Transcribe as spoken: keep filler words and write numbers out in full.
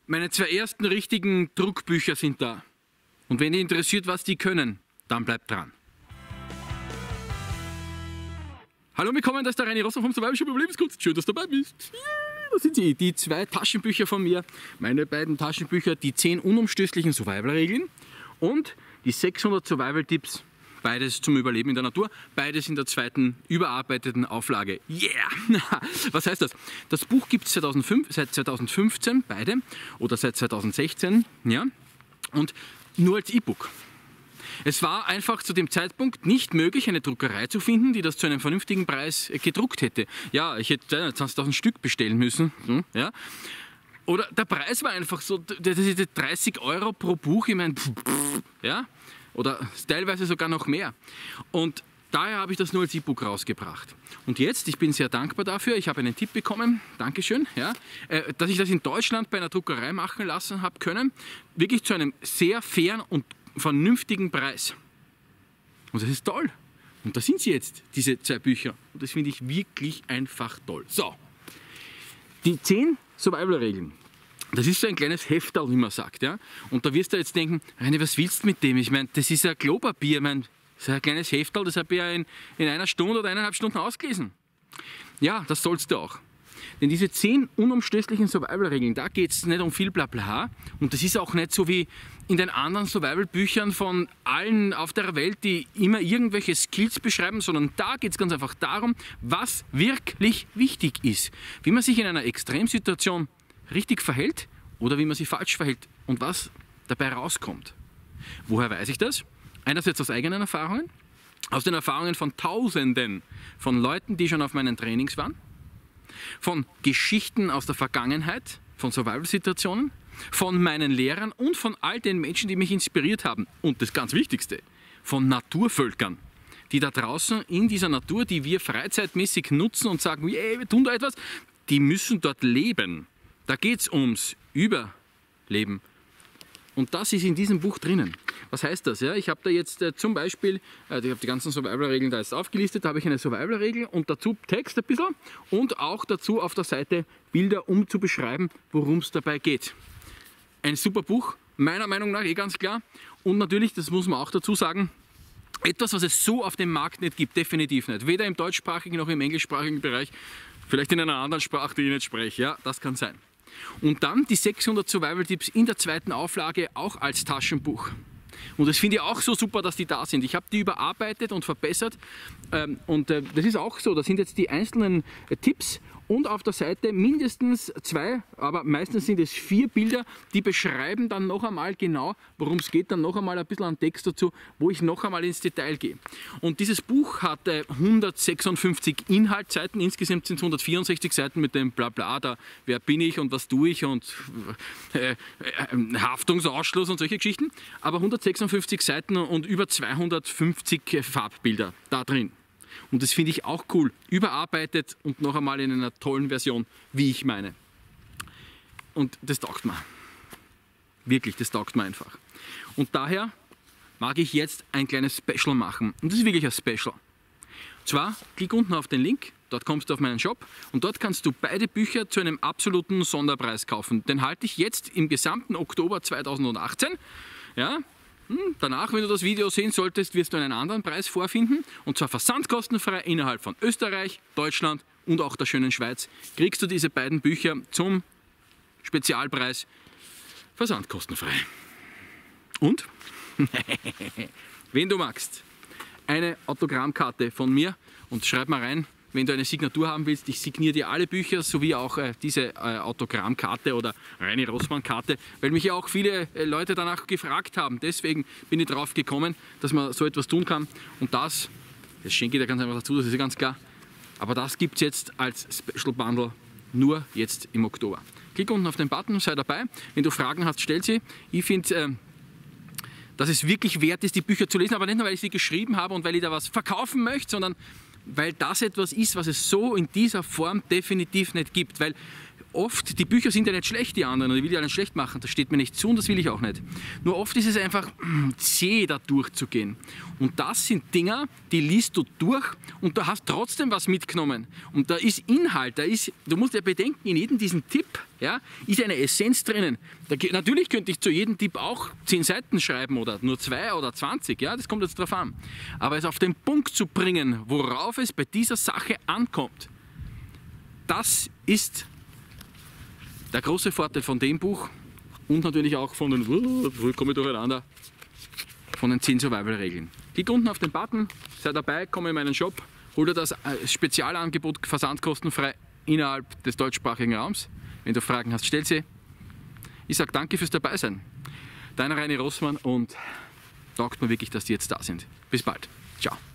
Meine zwei ersten richtigen Druckbücher sind da. Und wenn ihr interessiert, was die können, dann bleibt dran. Hallo, willkommen, das ist der Reini Rossmann vom Survival Shop Überlebenskunst. Schön, dass du dabei bist. Ja, das sind sie, die zwei Taschenbücher von mir. Meine beiden Taschenbücher, die zehn unumstößlichen Survival-Regeln und die sechshundert Survival-Tipps. Beides zum Überleben in der Natur, beides in der zweiten überarbeiteten Auflage. Yeah! Was heißt das? Das Buch gibt es seit zweitausendfünfzehn, beide, oder seit zweitausendsechzehn, ja, und nur als E-Book. Es war einfach zu dem Zeitpunkt nicht möglich, eine Druckerei zu finden, die das zu einem vernünftigen Preis gedruckt hätte. Ja, ich hätte zwanzigtausend Stück bestellen müssen, ja. Oder der Preis war einfach so, das ist dreißig Euro pro Buch, ich meine, ja. Oder teilweise sogar noch mehr. Und daher habe ich das nur als E-Book rausgebracht. Und jetzt, ich bin sehr dankbar dafür, ich habe einen Tipp bekommen, Dankeschön, ja, äh, dass ich das in Deutschland bei einer Druckerei machen lassen habe können, wirklich zu einem sehr fairen und vernünftigen Preis. Und das ist toll. Und da sind sie jetzt, diese zwei Bücher. Und das finde ich wirklich einfach toll. So, die zehn Survival-Regeln. Das ist so ein kleines Hefterl, wie man sagt. Ja? Und da wirst du jetzt denken, Reini, was willst du mit dem? Ich meine, das ist ein Klopapier. Ich meine, das ist ein kleines Hefterl, das habe ich ja in, in einer Stunde oder eineinhalb Stunden ausgelesen. Ja, das sollst du auch. Denn diese zehn unumstößlichen Survival-Regeln, da geht es nicht um viel Blabla. Und das ist auch nicht so wie in den anderen Survival-Büchern von allen auf der Welt, die immer irgendwelche Skills beschreiben, sondern da geht es ganz einfach darum, was wirklich wichtig ist. Wie man sich in einer Extremsituation richtig verhält oder wie man sich falsch verhält und was dabei rauskommt. Woher weiß ich das? Einerseits aus eigenen Erfahrungen, aus den Erfahrungen von Tausenden von Leuten, die schon auf meinen Trainings waren, von Geschichten aus der Vergangenheit, von Survival-Situationen, von meinen Lehrern und von all den Menschen, die mich inspiriert haben. Und das ganz Wichtigste, von Naturvölkern, die da draußen in dieser Natur, die wir freizeitmäßig nutzen und sagen, hey, wir tun da etwas, die müssen dort leben. Da geht es ums Überleben. Und das ist in diesem Buch drinnen. Was heißt das? Ja, ich habe da jetzt äh, zum Beispiel, äh, ich habe die ganzen Survival-Regeln da jetzt aufgelistet, da habe ich eine Survival-Regel und dazu Text ein bisschen und auch dazu auf der Seite Bilder, um zu beschreiben, worum es dabei geht. Ein super Buch, meiner Meinung nach eh ganz klar. Und natürlich, das muss man auch dazu sagen, etwas, was es so auf dem Markt nicht gibt, definitiv nicht. Weder im deutschsprachigen noch im englischsprachigen Bereich, vielleicht in einer anderen Sprache, die ich nicht spreche. Ja, das kann sein. Und dann die sechshundert Survival-Tipps in der zweiten Auflage auch als Taschenbuch. Und das finde ich auch so super, dass die da sind. Ich habe die überarbeitet und verbessert. Und das ist auch so, da sind jetzt die einzelnen Tipps und auf der Seite mindestens zwei, aber meistens sind es vier Bilder, die beschreiben dann noch einmal genau, worum es geht, dann noch einmal ein bisschen an Text dazu, wo ich noch einmal ins Detail gehe. Und dieses Buch hat hundertsechsundfünfzig Inhaltsseiten, insgesamt sind es hundertvierundsechzig Seiten mit dem Blabla, da wer bin ich und was tue ich und äh, äh, Haftungsausschluss und solche Geschichten, aber hundertsechsundfünfzig Seiten und über zweihundertfünfzig Farbbilder da drin. Und das finde ich auch cool. Überarbeitet und noch einmal in einer tollen Version, wie ich meine. Und das taugt mir. Wirklich, das taugt mir einfach. Und daher mag ich jetzt ein kleines Special machen. Und das ist wirklich ein Special. Und zwar, klick unten auf den Link, dort kommst du auf meinen Shop und dort kannst du beide Bücher zu einem absoluten Sonderpreis kaufen. Den halte ich jetzt im gesamten Oktober zweitausendachtzehn. Ja, danach, wenn du das Video sehen solltest, wirst du einen anderen Preis vorfinden. Und zwar versandkostenfrei innerhalb von Österreich, Deutschland und auch der schönen Schweiz. Kriegst du diese beiden Bücher zum Spezialpreis versandkostenfrei. Und, wenn du magst, eine Autogrammkarte von mir und schreib mal rein, wenn du eine Signatur haben willst, ich signiere dir alle Bücher, sowie auch äh, diese äh, Autogrammkarte oder Reini Rossmann-Karte, weil mich ja auch viele äh, Leute danach gefragt haben. Deswegen bin ich drauf gekommen, dass man so etwas tun kann. Und das, das schenke ich dir ganz einfach dazu, das ist ja ganz klar. Aber das gibt es jetzt als Special Bundle nur jetzt im Oktober. Klick unten auf den Button, sei dabei. Wenn du Fragen hast, stell sie. Ich finde, äh, dass es wirklich wert ist, die Bücher zu lesen, aber nicht nur, weil ich sie geschrieben habe und weil ich da was verkaufen möchte, sondern weil das etwas ist, was es so in dieser Form definitiv nicht gibt. Weil oft, die Bücher sind ja nicht schlecht, die anderen, und ich will ja nicht schlecht machen, das steht mir nicht zu und das will ich auch nicht. Nur oft ist es einfach zäh, da durchzugehen. Und das sind Dinger, die liest du durch und du hast trotzdem was mitgenommen. Und da ist Inhalt, da ist, du musst ja bedenken, in jedem diesen Tipp, ja, ist eine Essenz drinnen. Da, natürlich könnte ich zu jedem Tipp auch zehn Seiten schreiben oder nur zwei oder zwanzig, ja, das kommt jetzt drauf an. Aber es auf den Punkt zu bringen, worauf es bei dieser Sache ankommt, das ist der große Vorteil von dem Buch und natürlich auch von den, wo komme ich durcheinander, von den zehn Survival-Regeln. Klick unten auf den Button, sei dabei, komm in meinen Shop, hol dir das Spezialangebot versandkostenfrei innerhalb des deutschsprachigen Raums. Wenn du Fragen hast, stell sie. Ich sage danke fürs Dabeisein. Dein Reini Rossmann und taugt mir wirklich, dass die jetzt da sind. Bis bald. Ciao.